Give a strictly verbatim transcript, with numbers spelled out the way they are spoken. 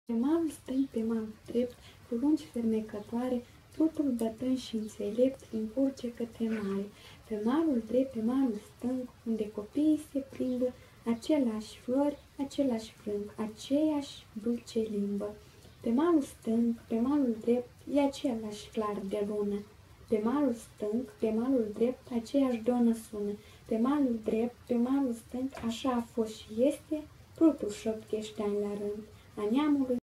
Pe malul stâng, pe malul drept, cu lungi fermecătoare, plutul bătrân și înțelept încurge către mare. Pe malul drept, pe malul stâng, unde copiii se plimbă, același flori, același frânc, aceeași dulce limbă. Pe malul stâng, pe malul drept, e același clar de lună. Pe malul stâng, pe malul drept, aceeași donă sună. Pe malul drept, pe malul stâng, așa a fost și este, plutul șoptește ani la rând, a neamului